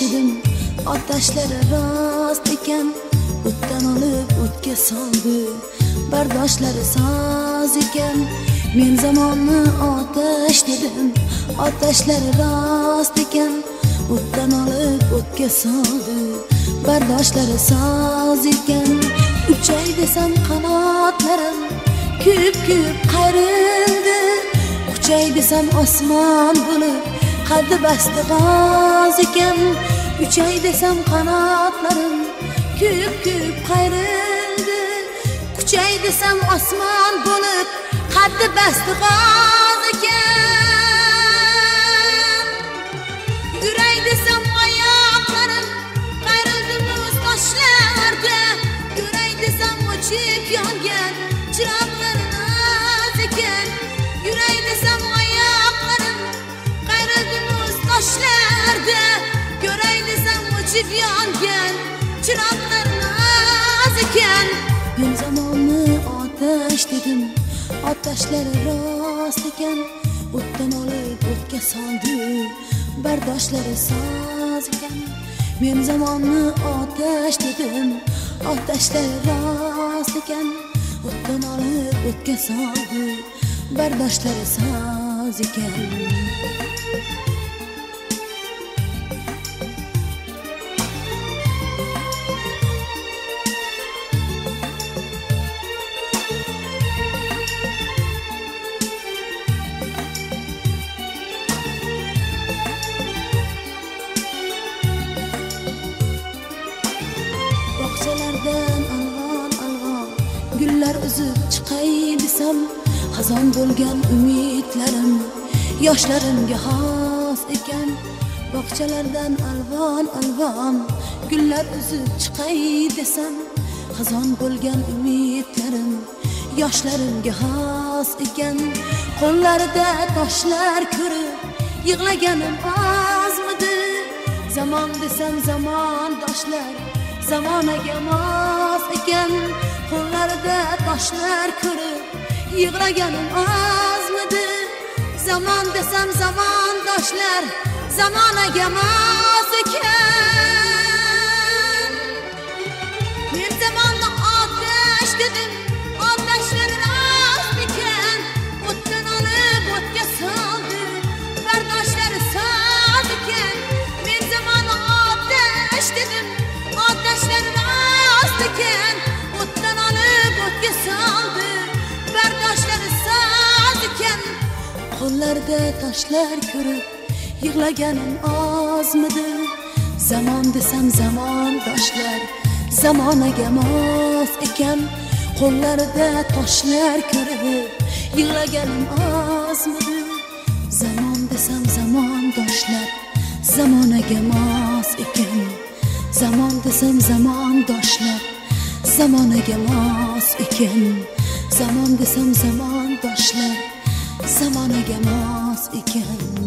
dedim, ateşlere rast ekan, o'tdan olib o'tga soldi. Bardoshlari soz ekan, men zamonni ateş dedim, ateşlari rast ekan, o'tdan olib o'tga soldi. Bardoshlari soz ekan, uchay desam qanotlarim küp qayrildi. Uchay desam osmon bo'lib qaddi basti g'oz ekan. Uchay desam qanotlarim küp qayrildi. Uchay desam osmon bo'lib qaddi basti g'oz ekan. Yuray desam oyoqlarim qayrildi muz toshlarda. Yuray desam o'chib yongan chiroqlarim oz ekan. Yuray desam oyoqlarim qayrildi muz toshlarda. Yuray desam o'chib yongan chiroqlarim oz ekan. Men zamonni ateş dedim, ateşlari rost ekan, o'tdan olib o'tga soldi. Bardoshlari soz ekan. Men zamonni ateş dedim, ateşlari rost ekan, o'tdan olib o'tga soldi. Bardoshlari soz ekan. Bog'chalardan alg'on gullar uzib chiqay desam, xazon bo'lgan umidlarim yoshlarimga xos ekan. Bog'chalardan alvon gullar uzib chiqay desam, xazon bo'lgan umidlarim yoshlarimga xos ekan. Qo'llarida toshlar ko'rib yig'laganim ozmidi. Zamon desam zamondoshlar zamonaga mos ekan. Qo'llarida toshlar ko'rib yig'laganim ozmidi. Zamon desam zamondoshlar zamonaga mos ekan. Men zamonni ateş dedim, ateşlari rost ekan, o'tdan olib o'tga soldi. Bardoshlari soz ekan. Men zamonni ateş dedim, ateşlari rost ekan, o'tdan olib o'tga soldi. Bardoshlari soz ekan. Qo'llarida toshlar ko'rib yig'laganim ozmidi. Zamon desam zamondoshlar zamonaga mos ekan. Qo'llarida toshlar ko'rib yig'laganim ozmidi. Zamon desam zamondoshlar zamonaga mos ekan. Zamon desam zamondoshlar zamonaga mos ekan. Zamon desam zamondoshlar zamonaga mos ekan.